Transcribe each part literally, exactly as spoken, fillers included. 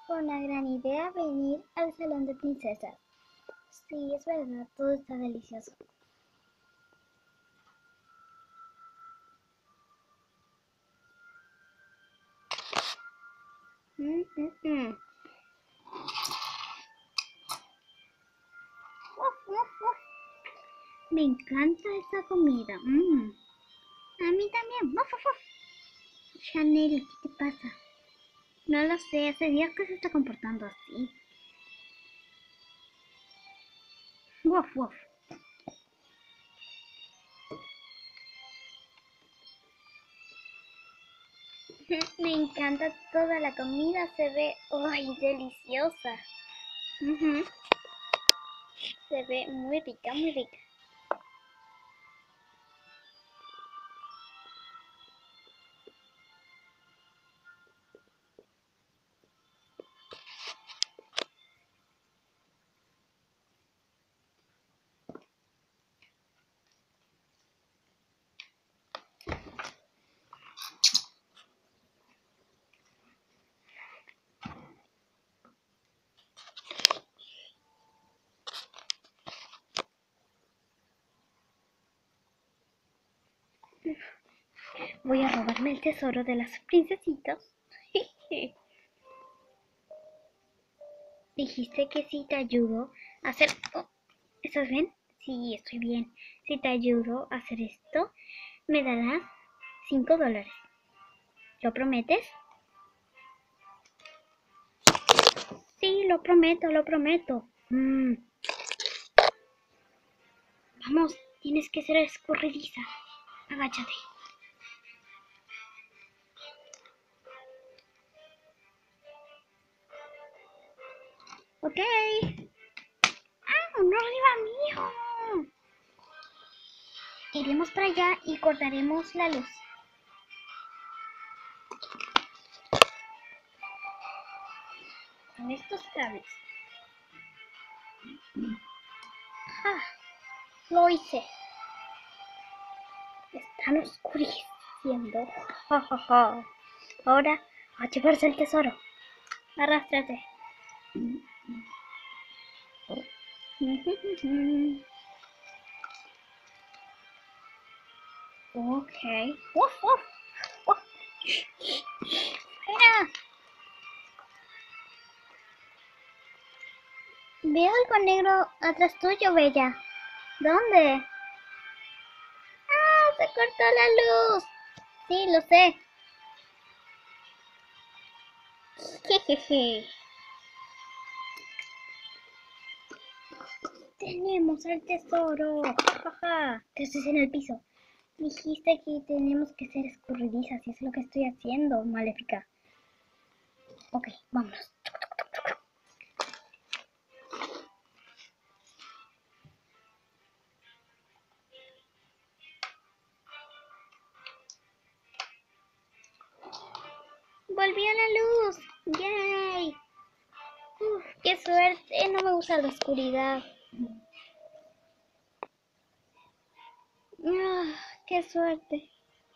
Fue una gran idea venir al salón de princesas. Sí, es verdad, todo está delicioso. Mm, mm, mm. Uf, uf, uf. Me encanta esta comida. Mm. A mí también. Uf, uf, uf. Chanel, ¿qué te pasa? No lo sé, hace días que se está comportando así. Uf, uf. Me encanta toda la comida, se ve ¡ay, deliciosa! Uh-huh. Se ve muy rica, muy rica. Voy a robarme el tesoro de las princesitas. Dijiste que si te ayudo a hacer... Oh, ¿estás bien? Sí, estoy bien. Si te ayudo a hacer esto, me darás cinco dólares. ¿Lo prometes? Sí, lo prometo, lo prometo. Mm. Vamos, tienes que ser escurridiza. Agáchate. Ok. ¡Ah, uno arriba mío! Iremos para allá y cortaremos la luz. Con estos cables. ¡Ah! Lo hice. Están oscureciendo. Ja, ja, ja. Ahora a llevarse el tesoro. Arrástrate. Ok. ¡Uf, uf! ¡Uf! ¡Mira! Veo algo negro atrás tuyo, Bella. ¿Dónde? ¡Ah! Se cortó la luz. Sí, lo sé. Jejeje. Tenemos el tesoro. Jaja. ¿Qué haces en el piso? Dijiste que tenemos que ser escurridizas y es lo que estoy haciendo, maléfica. Ok, vámonos. ¡Volvió la luz! ¡Yay! Uf, ¡qué suerte! No me gusta la oscuridad. Ah, ¡qué suerte!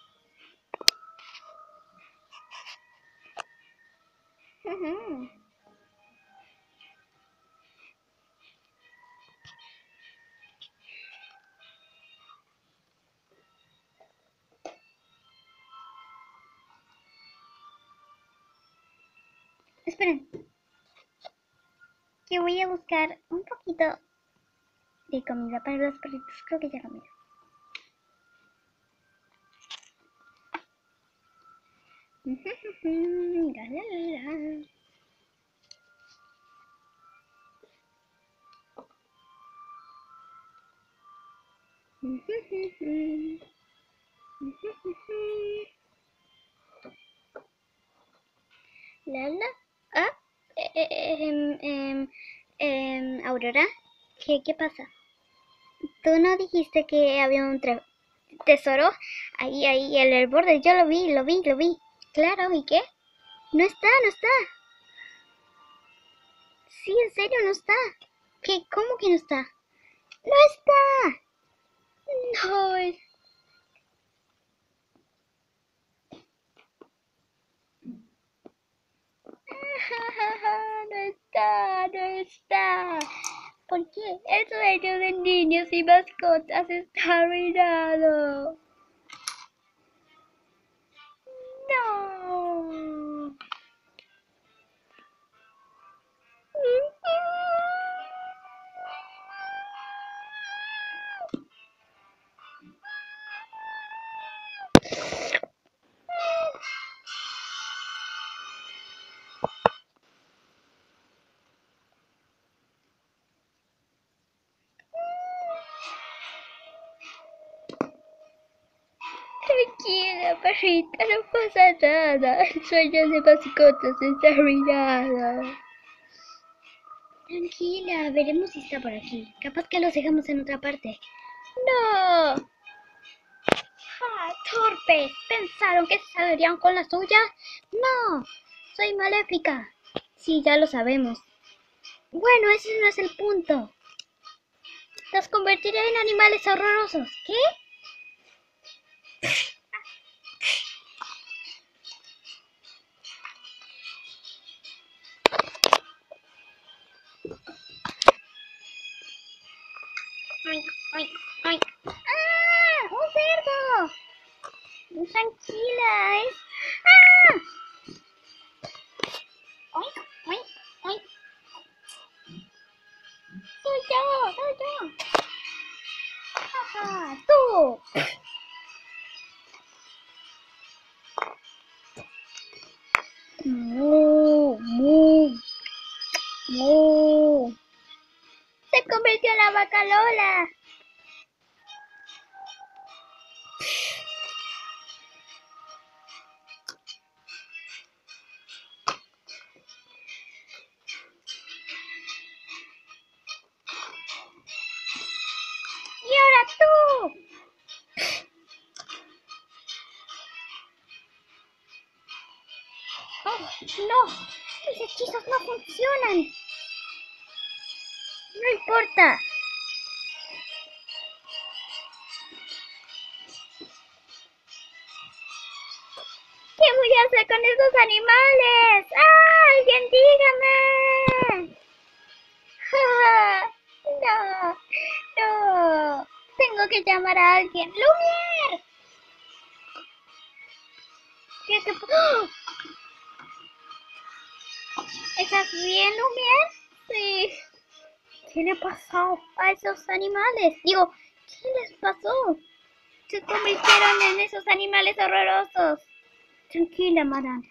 Esperen, que voy a buscar un poquito de comida para los perritos. Creo que ya comieron. La, la, la, la. Lala, ah, eh, eh, em, em, Aurora, ¿qué, qué pasa? ¿Tú no dijiste que había un tesoro ahí, ahí, en el borde? Yo lo vi, lo vi, lo vi. Claro, ¿y qué? No está, no está. Sí, en serio, no está. ¿Qué? ¿Cómo que no está? ¡No está! No, es... está, no está. ¿Por qué? El sueño de niños y mascotas está arruinado. No. Tranquila, perrita, no pasa nada. El sueño de mascotas está arruinado. Tranquila, veremos si está por aquí. Capaz que los dejamos en otra parte. ¡No! ¡Ah, torpes! ¿Pensaron que se saldrían con la suya? ¡No! Soy maléfica. Sí, ya lo sabemos. Bueno, ese no es el punto. Los convertiré en animales horrorosos. ¿Qué? ¡Ay, ay, ay! ¡Ah! ¡Un cerdo! Tranquila, es... ¡Ah! ¡Ay, ay, ay! ¡Soy yo! ¡Soy yo! ¡Ajá! ¡Tú! ¡Mu! ¡Mu! ¡Mu! ¡Se convirtió en la vaca Lola! ¡Y ahora tú! ¡Oh, no! ¡Mis hechizos no funcionan! No importa. ¿Qué voy a hacer con estos animales? ¡Ah! ¡Alguien dígame! ¡Ja! No, no. Tengo que llamar a alguien. ¡Lumière! ¿Qué te... ¡Oh! ¿Estás bien, Lumière? Sí. ¿Qué le pasó a esos animales? Digo, ¿qué les pasó? Se convirtieron en esos animales horrorosos. Tranquila, madame.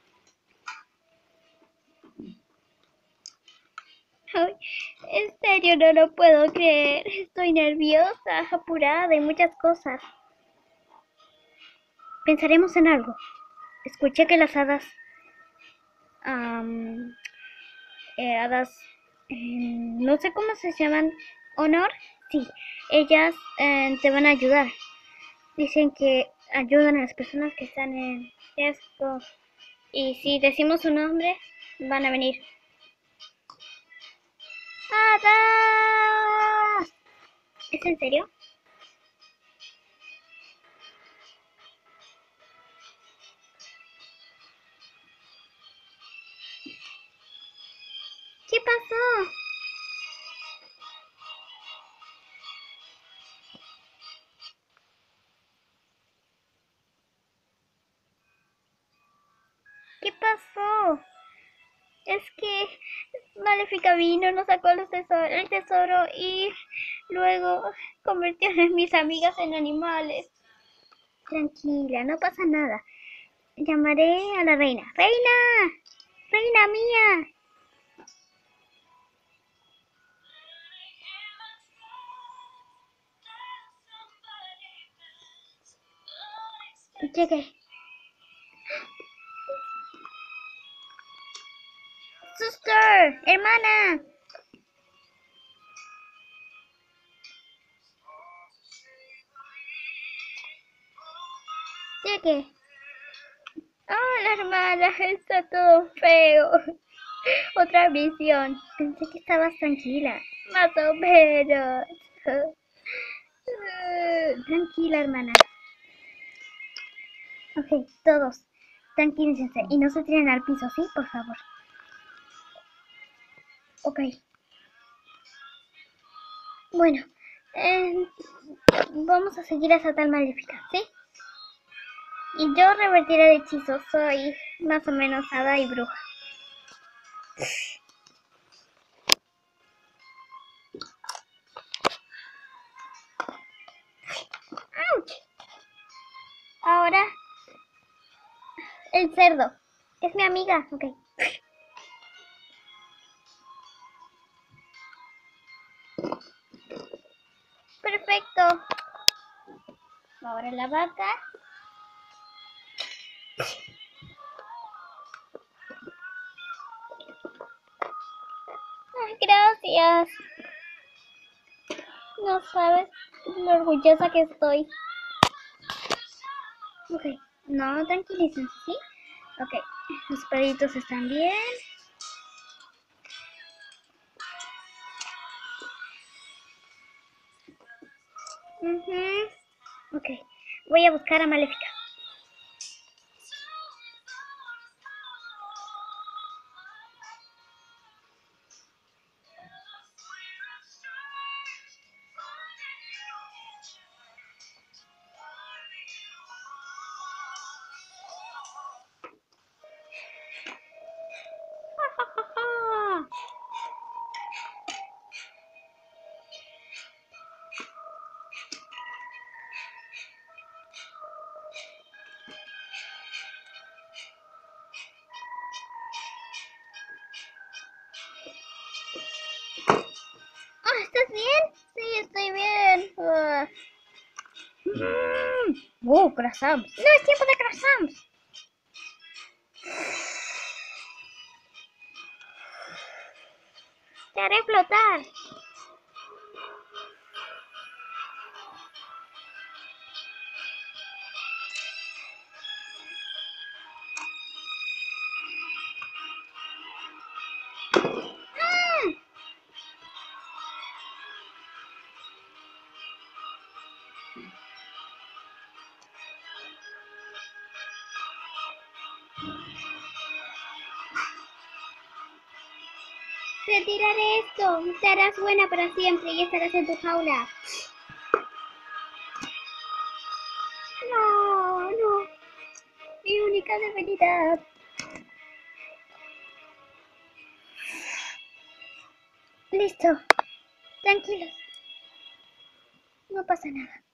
Ay, en serio, no lo puedo creer. Estoy nerviosa, apurada y muchas cosas. Pensaremos en algo. Escuché que las hadas... Um, eh, hadas... Eh, no sé cómo se llaman. ¿Honor? Sí. Ellas eh, te van a ayudar. Dicen que ayudan a las personas que están en riesgo. Y si decimos su nombre, van a venir. ¡Hadas! ¿Es en serio? ¿Qué pasó? ¿Qué pasó? Es que Maléfica vino, nos sacó los tesor el tesoro y luego convirtió a mis amigas en animales. Tranquila, no pasa nada. Llamaré a la reina. ¡Reina! ¡Reina mía! Llegué. ¡Sister! ¡Hermana! Llegué. ¡Oh, la hermana! Está todo feo. Otra visión. Pensé que estabas tranquila. Más o menos. Tranquila, hermana. Ok, todos. Tranquilícense. Y no se tiren al piso, ¿sí? Por favor. Ok. Bueno, eh, vamos a seguir a esa tal maléfica, ¿sí? Y yo revertiré el hechizo. Soy más o menos hada y bruja. ¡Auch! Ahora, el cerdo. Es mi amiga. Ok. Perfecto. Ahora la vaca. Ay, gracias. No sabes lo orgullosa que estoy. Ok. No, tranquilícense, ¿sí? Ok. Los perritos están bien. Uh-huh. Ok. Voy a buscar a Maléfica. Oh, ¿estás bien? Sí, estoy bien. Uh. Mm. Oh, croissants. No, es tiempo de croissants. Te haré flotar. Mm. Retiraré esto. Te harás buena para siempre y estarás en tu jaula. No, no. Mi única debilidad. Listo. Tranquilos. No pasa nada.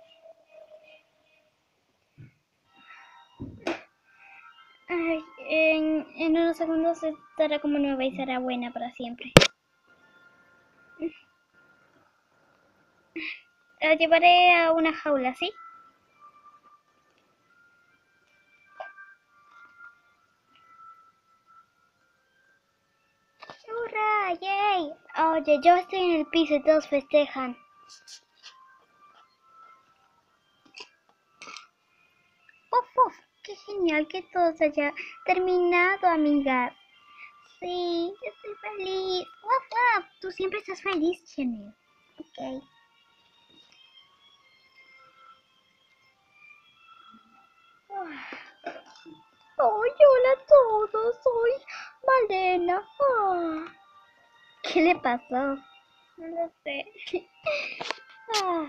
Ay, en, en unos segundos estará como nueva y será buena para siempre. La llevaré a una jaula, ¿sí? ¡Hurra! ¡Yay! Oye, yo estoy en el piso y todos festejan. ¡Uf, uf! ¡Qué genial que todo se haya terminado, amigas! Sí, estoy feliz. ¡Uf, uf! Tú siempre estás feliz, Chanel. Ok. ¡Ay, hola a todos! Soy Malena. Ah, ¿qué le pasó? No lo sé. Ah.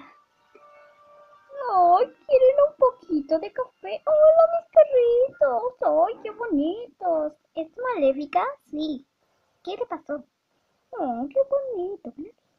Ay, ¿quieren un poquito de café? ¡Hola, mis perritos! ¡Ay, qué bonitos! ¿Es Maléfica? Sí. ¿Qué le pasó? ¡Oh, qué bonito!